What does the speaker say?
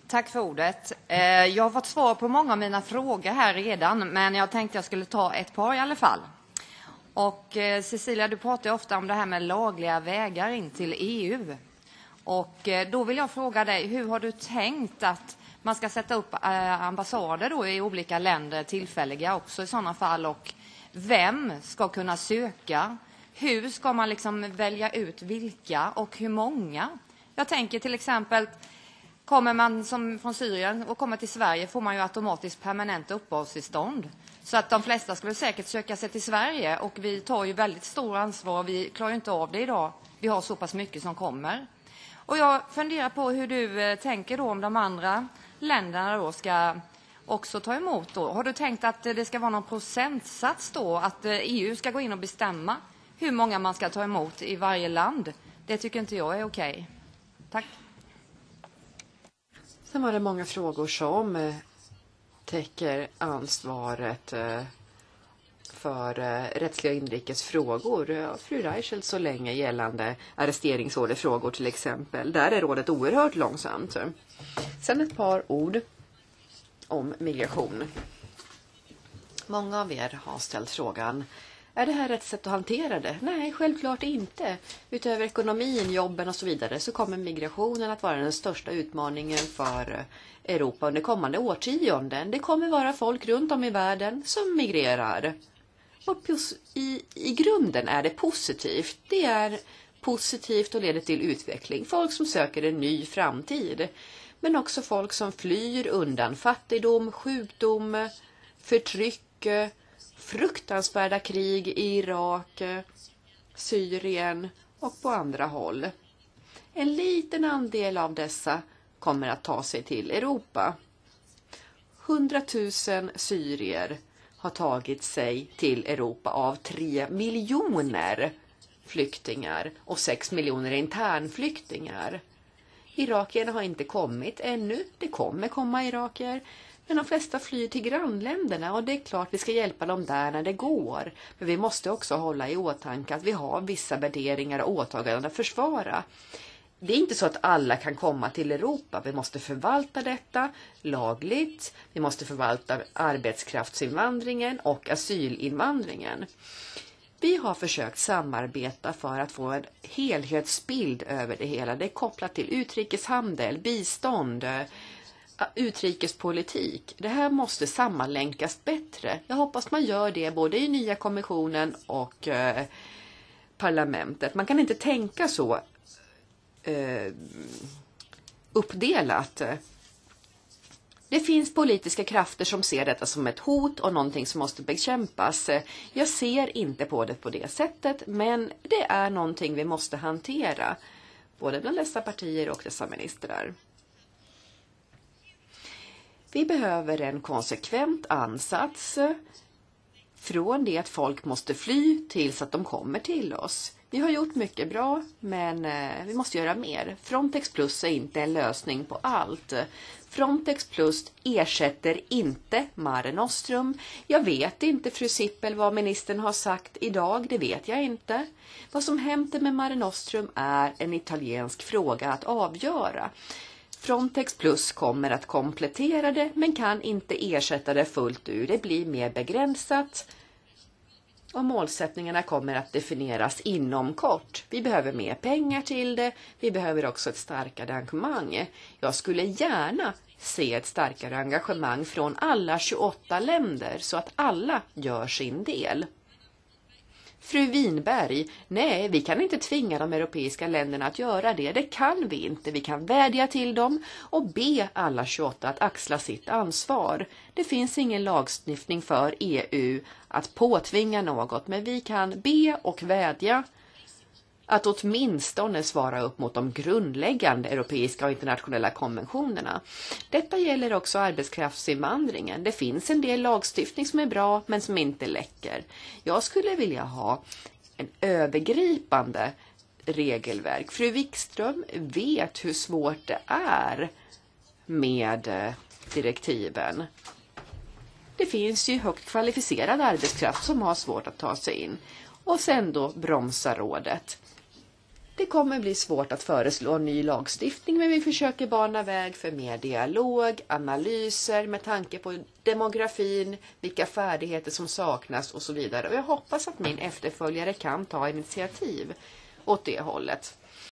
Tack för ordet. Jag har fått svar på många av mina frågor här redan, men jag tänkte jag skulle ta ett par i alla fall. Och Cecilia, du pratar ofta om det här med lagliga vägar in till EU. Och då vill jag fråga dig, hur har du tänkt att man ska sätta upp ambassader då i olika länder, tillfälliga också i sådana fall, och vem ska kunna söka? Hur ska man liksom välja ut vilka och hur många? Jag tänker till exempel, kommer man som från Syrien och kommer till Sverige får man ju automatiskt permanent uppehållstillstånd. Så att de flesta skulle säkert söka sig till Sverige, och vi tar ju väldigt stor ansvar och vi klarar inte av det idag. Vi har så pass mycket som kommer. Och jag funderar på hur du tänker då om de andra länderna då ska också ta emot då. Har du tänkt att det ska vara någon procentsats då, att EU ska gå in och bestämma hur många man ska ta emot i varje land? Det tycker inte jag är okej. Tack. Sen var det många frågor som täcker ansvaret för rättsliga och inrikes frågor. Fru Reichelt så länge gällande arresteringsorderfrågor till exempel. Där är rådet oerhört långsamt. Sen ett par ord om migration. Många av er har ställt frågan: är det här rätt sätt att hantera det? Nej, självklart inte. Utöver ekonomin, jobben och så vidare så kommer migrationen att vara den största utmaningen för Europa under kommande årtionden. Det kommer vara folk runt om i världen som migrerar. Och i grunden är det positivt. Det är positivt och leder till utveckling. Folk som söker en ny framtid. Men också folk som flyr undan fattigdom, sjukdom, förtryck, fruktansvärda krig i Irak, Syrien och på andra håll. En liten andel av dessa kommer att ta sig till Europa. 100 000 syrier har tagit sig till Europa av 3 miljoner flyktingar och 6 miljoner internflyktingar. Irakierna har inte kommit ännu. Det kommer komma irakier. Men de flesta flyr till grannländerna, och det är klart vi ska hjälpa dem där när det går. Men vi måste också hålla i åtanke att vi har vissa värderingar och åtaganden att försvara. Det är inte så att alla kan komma till Europa. Vi måste förvalta detta lagligt. Vi måste förvalta arbetskraftsinvandringen och asylinvandringen. Vi har försökt samarbeta för att få en helhetsbild över det hela. Det är kopplat till utrikeshandel, bistånd, utrikespolitik. Det här måste sammanlänkas bättre. Jag hoppas man gör det både i nya kommissionen och parlamentet. Man kan inte tänka så uppdelat. Det finns politiska krafter som ser detta som ett hot och någonting som måste bekämpas. Jag ser inte på det på det sättet, men det är någonting vi måste hantera. Både bland dessa partier och dessa ministrar. Vi behöver en konsekvent ansats från det att folk måste fly tills att de kommer till oss. Vi har gjort mycket bra, men vi måste göra mer. Frontex Plus är inte en lösning på allt. Frontex Plus ersätter inte Mare Nostrum. Jag vet inte, fru Sippel, vad ministern har sagt idag. Det vet jag inte. Vad som händer med Mare Nostrum är en italiensk fråga att avgöra. Frontex Plus kommer att komplettera det, men kan inte ersätta det fullt ut. Det blir mer begränsat. Och målsättningarna kommer att definieras inom kort. Vi behöver mer pengar till det. Vi behöver också ett starkare engagemang. Jag skulle gärna se ett starkare engagemang från alla 28 länder så att alla gör sin del. Fru Winberg, nej, vi kan inte tvinga de europeiska länderna att göra det. Det kan vi inte. Vi kan vädja till dem och be alla 28 att axla sitt ansvar. Det finns ingen lagstiftning för EU att påtvinga något, men vi kan be och vädja att åtminstone svara upp mot de grundläggande europeiska och internationella konventionerna. Detta gäller också arbetskraftsinvandringen. Det finns en del lagstiftning som är bra men som inte läcker. Jag skulle vilja ha en övergripande regelverk. Fru Wikström vet hur svårt det är med direktiven. Det finns ju högt kvalificerad arbetskraft som har svårt att ta sig in. Och sen då bromsar rådet. Det kommer bli svårt att föreslå ny lagstiftning, men vi försöker bana väg för mer dialog, analyser med tanke på demografin, vilka färdigheter som saknas och så vidare. Och jag hoppas att min efterföljare kan ta initiativ åt det hållet.